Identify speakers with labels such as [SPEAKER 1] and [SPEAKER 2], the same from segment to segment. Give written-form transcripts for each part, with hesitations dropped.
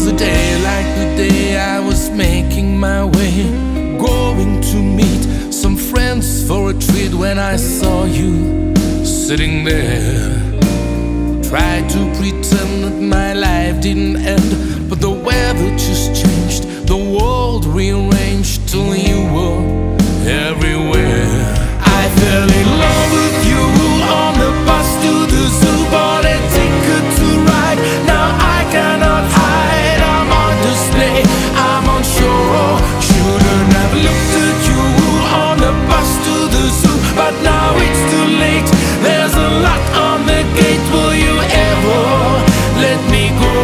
[SPEAKER 1] was a day like the day I was making my way, going to meet some friends for a treat, when I saw you sitting there. Tried to pretend that my life didn't end, but the weather just changed, the world rearranged till you were everywhere. I fell in love with you on the bus to the zoo, bought a ticket to ride. Now I cannot hide, I'm on display, I'm on show. Shouldn't have looked at you on the bus to the zoo, but now it's too late. There's a lock on the gate, will you ever let me go?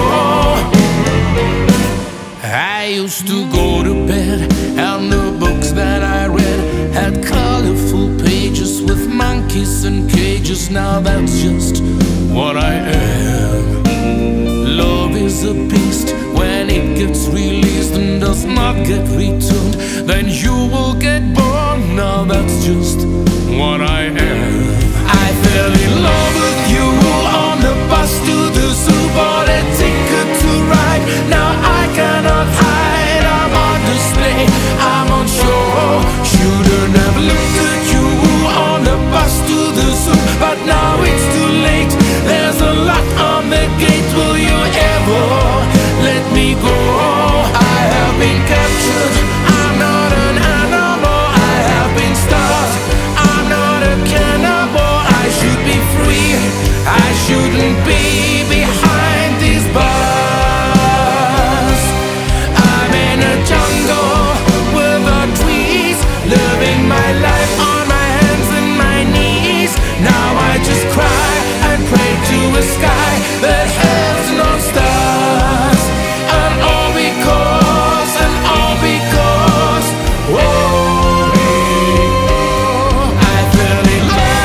[SPEAKER 1] I used to go to bed, and the books that I read had colorful pages with monkeys and cages. Now that's just what I am. Love is a beast, when it gets released and does not get returned, then you will get burned. Now that's just what I am. I fell in love with you on the bus to the zoo, bought a ticket to ride. Now I cannot hide, I'm on display, I'm on show. Shouldn't have looked at you on the bus to the zoo, but now it's too late. There's a lock on the gate, will you ever let me go? I have been captured, I'm not an animal. I have been starved, I'm not a cannibal. I should be free, I shouldn't be behind these bars. I'm in a jungle with the trees, living my life on my hands and my knees. Now I just cry and pray to a sky that has no stars. And all because, oh, I fell in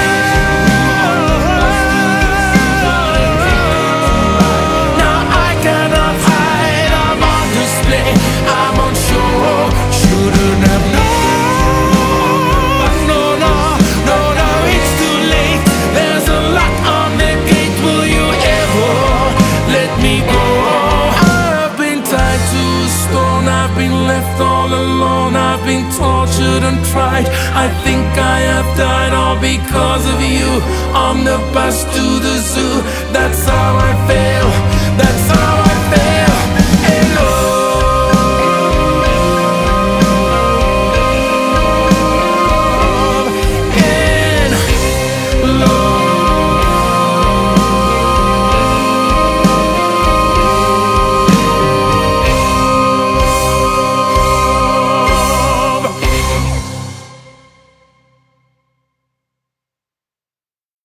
[SPEAKER 1] love. Now I cannot hide, I'm on display, I'm on show. Shouldn't have known. No, it's too late. There's a lock on the gate, will you ever let me go? I've been tied to a stone, I've been left all alone, I've been tortured and tried. I think I have died all because of you on the bus to the zoo.